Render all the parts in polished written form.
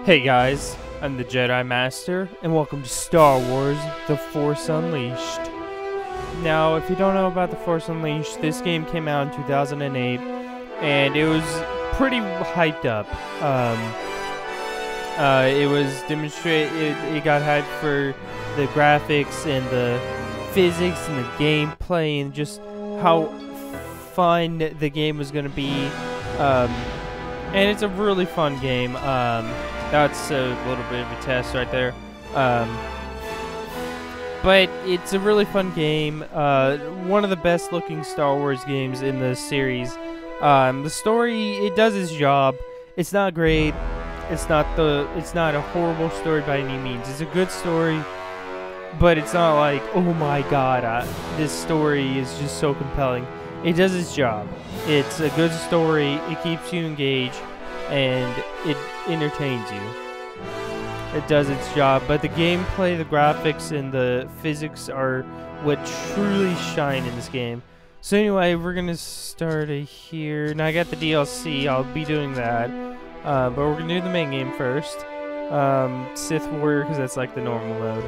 Hey guys, I'm the Jedi Master, and welcome to Star Wars The Force Unleashed. Now, if you don't know about The Force Unleashed, this game came out in 2008, and it was pretty hyped up. It was it got hyped for the graphics and the physics and the gameplay and just how fun the game was going to be. And it's a really fun game. That's a little bit of a test right there. But it's a really fun game. One of the best looking Star Wars games in the series. The story, it does its job. It's not great. It's not a horrible story by any means. It's a good story, but it's not like, oh my god, this story is just so compelling. It does its job. It's a good story. It keeps you engaged, and it entertains you. It does its job, but the gameplay, the graphics, and the physics are what truly shine in this game. So anyway, we're gonna start here. Now I got the DLC. I'll be doing that, but we're gonna do the main game first. Sith Warrior, because that's like the normal mode.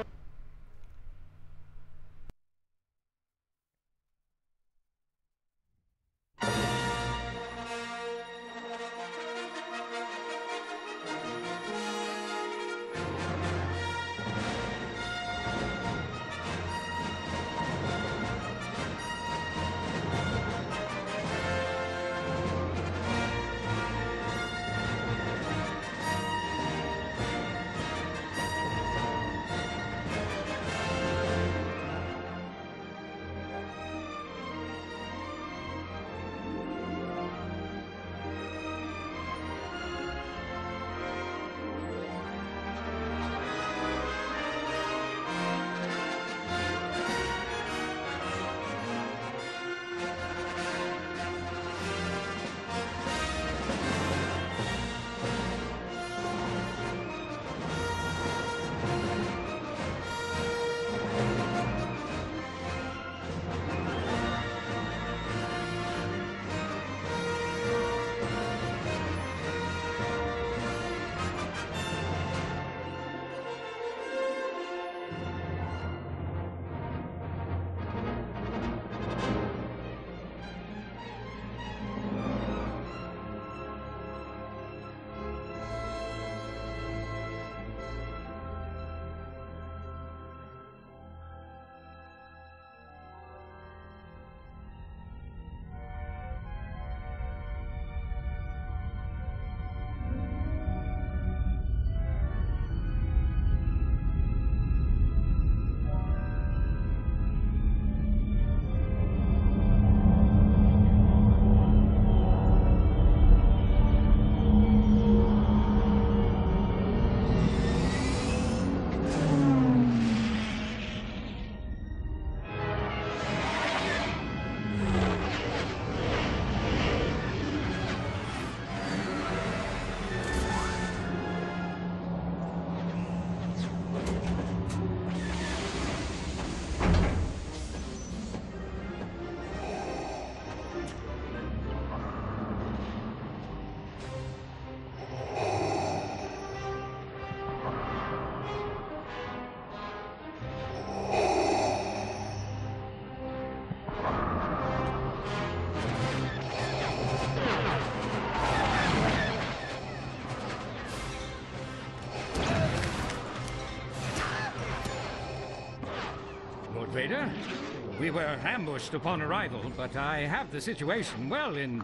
Lord Vader, we were ambushed upon arrival, but I have the situation well in...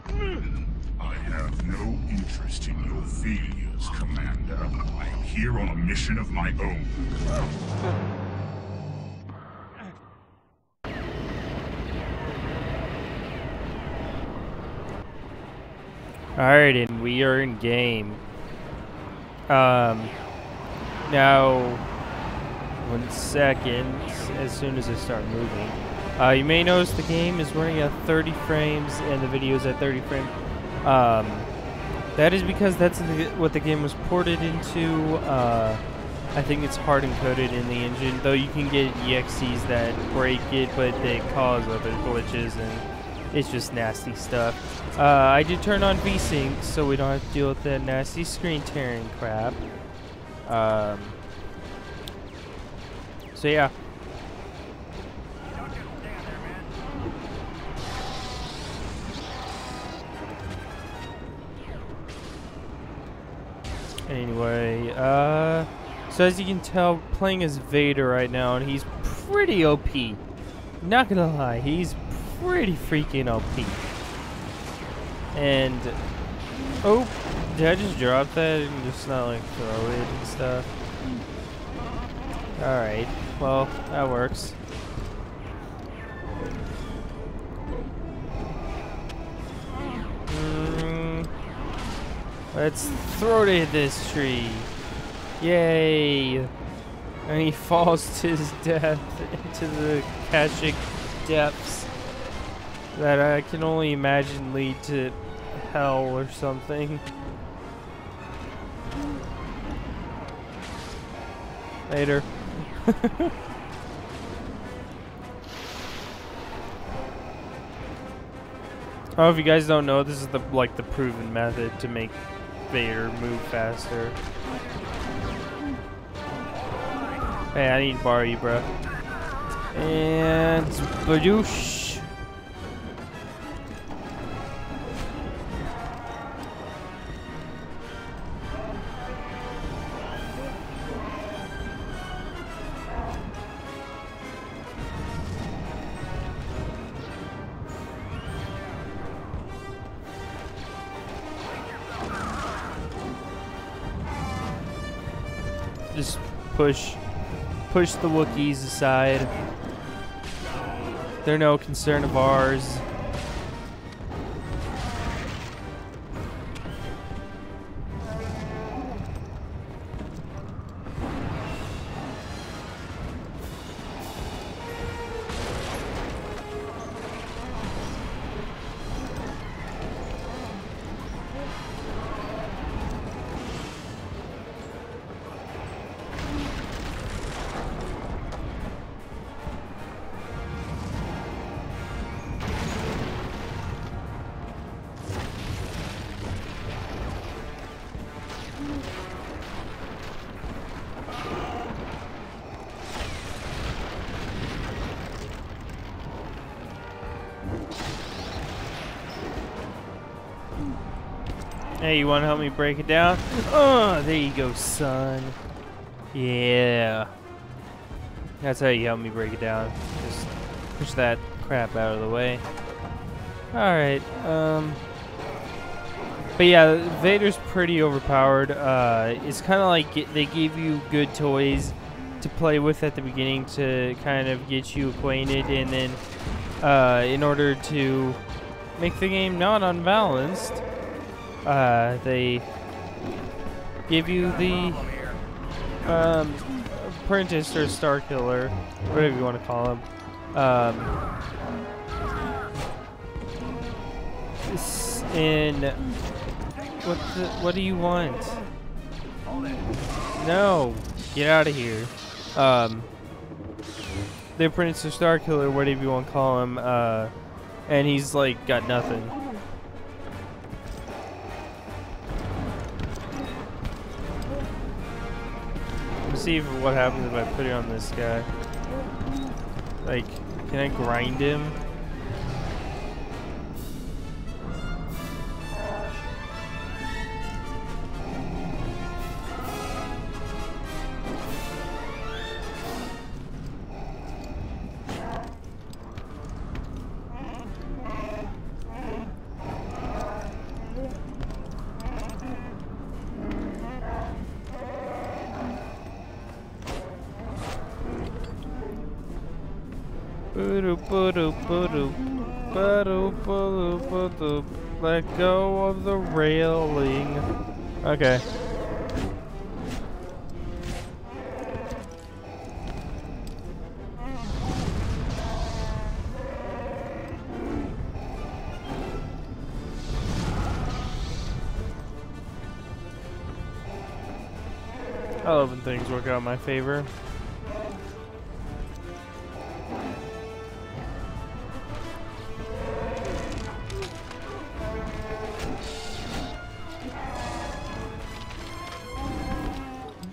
I have no interest in your failures, Commander. I am here on a mission of my own. Alright, and we are in game. Now, 1 second, as soon as I start moving. You may notice the game is running at 30 frames and the video is at 30 frames. That is because that's what the game was ported into. I think it's hard encoded in the engine, though you can get EXEs that break it, but they cause other glitches and It's just nasty stuff. I did turn on VSync, so we don't have to deal with that nasty screen tearing crap. So yeah. Anyway, so as you can tell, playing as Vader right now, and he's pretty OP. Not gonna lie, he's pretty freaking OP. And, oh, did I just drop that and just not like throw it and stuff? Alright, well, that works. Let's throw it at this tree. Yay! And he falls to his death into the Kashyyyk depths that I can only imagine lead to hell or something. Later. Oh, if you guys don't know, this is the proven method to make Vader move faster. Hey, I need to borrow you, bro. And badoosh. Just push the Wookiees aside. They're no concern of ours. Hey, you want to help me break it down? Oh, there you go, son. Yeah. That's how you help me break it down. Just push that crap out of the way. Alright, but yeah, Vader's pretty overpowered. It's kind of like they give you good toys to play with at the beginning to kind of get you acquainted, and then in order to make the game not unbalanced, they give you the apprentice or star killer, whatever you want to call him. What do you want? No, get out of here. The apprentice or star killer, whatever you want to call him, and he's like got nothing. Let's see what happens if I put it on this guy. Like, can I grind him? Let go of the railing. Okay. I love when things work out in my favor.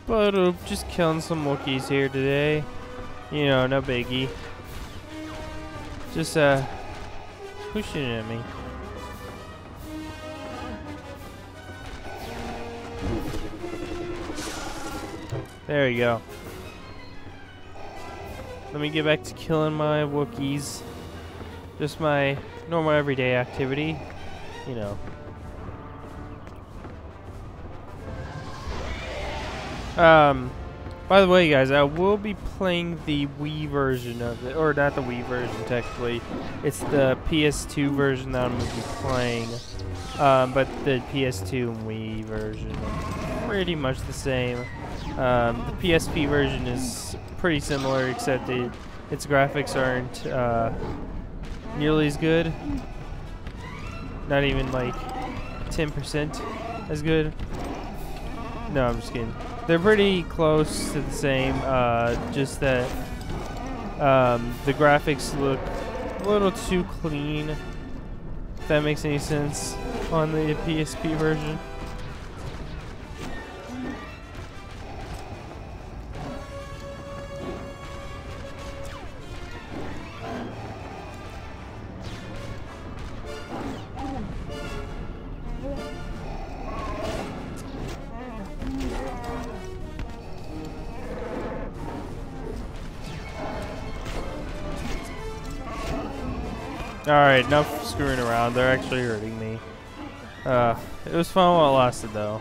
But just killing some Wookiees here today. You know, no biggie. Just who's shooting at me? There you go. Let me get back to killing my Wookiees. Just my normal everyday activity. You know. By the way, guys, I will be playing the Wii version of it, or not the Wii version technically. It's the PS2 version that I'm gonna be playing. But the PS2 and Wii version are pretty much the same. The PSP version is pretty similar, except its graphics aren't nearly as good. Not even like 10% as good. No, I'm just kidding. They're pretty close to the same, just that the graphics look a little too clean, if that makes any sense, on the PSP version. Alright, enough screwing around. They're actually hurting me. It was fun while it lasted, though.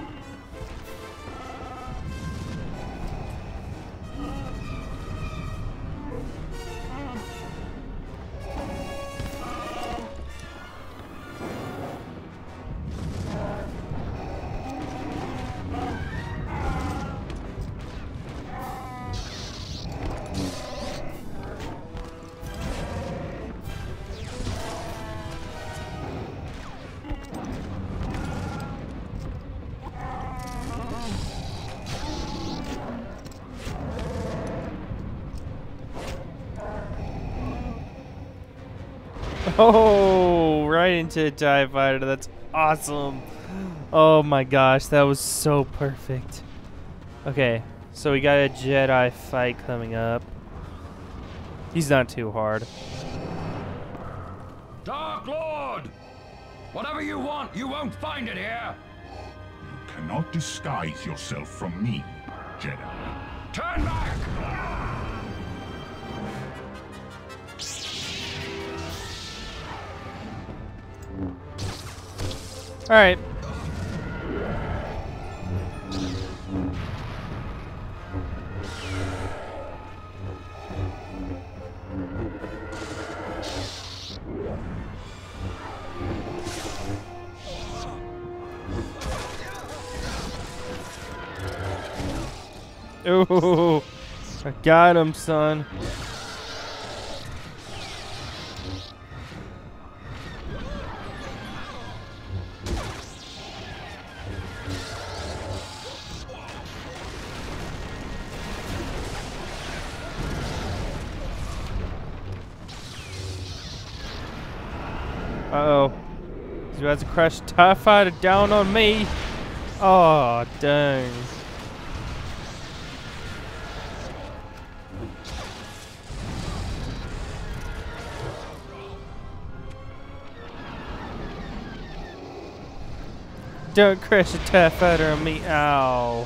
Oh, right into a TIE fighter. That's awesome. Oh my gosh, that was so perfect. Okay, so we got a Jedi fight coming up. He's not too hard. Dark Lord! Whatever you want, you won't find it here! You cannot disguise yourself from me, Jedi. Turn back! All right. Ooh, I got him, son. Uh-oh. He's about to crash a TIE fighter down on me. Oh, dang. Don't crash a TIE fighter on me. Ow.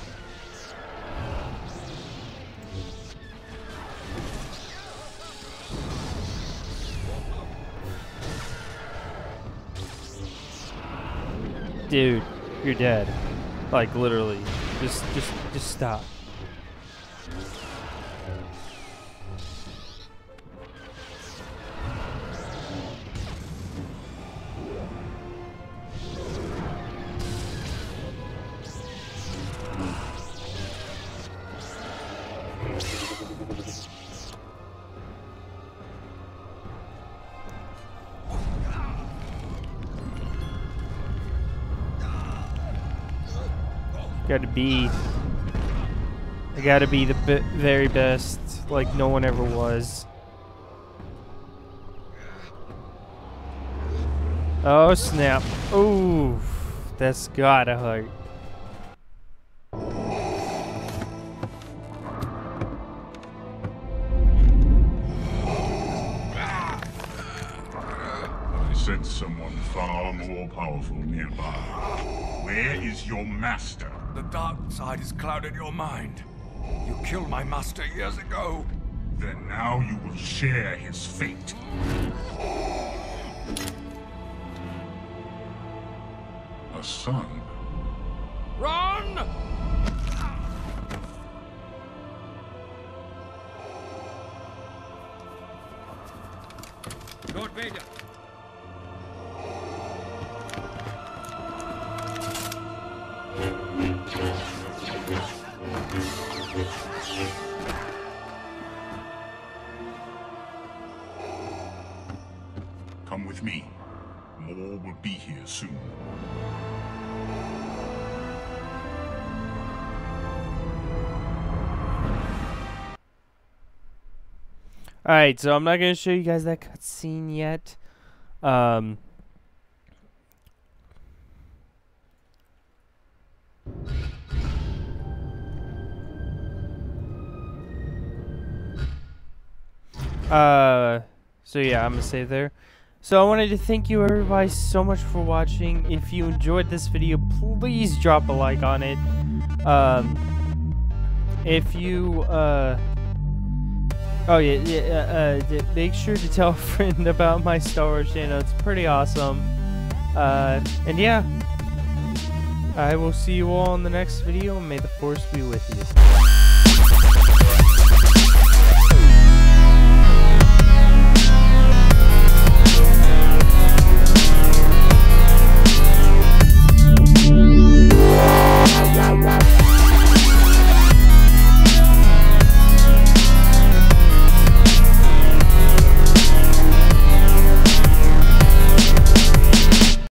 Dude, you're dead. Like literally. Just stop. I gotta be the very best, like no one ever was. Oh snap! Ooh, that's gotta hurt. someone far more powerful nearby. Where is your master? The dark side has clouded your mind. You killed my master years ago. Then now you will share his fate. A son. Run! Lord Vader. Come with me. More will be here soon. Alright, so I'm not going to show you guys that cutscene yet. So yeah, I'm going to save there. So I wanted to thank you everybody so much for watching. If you enjoyed this video, please drop a like on it. If you, oh yeah, make sure to tell a friend about my Star Wars channel. It's pretty awesome. And yeah, I will see you all in the next video, and may the Force be with you.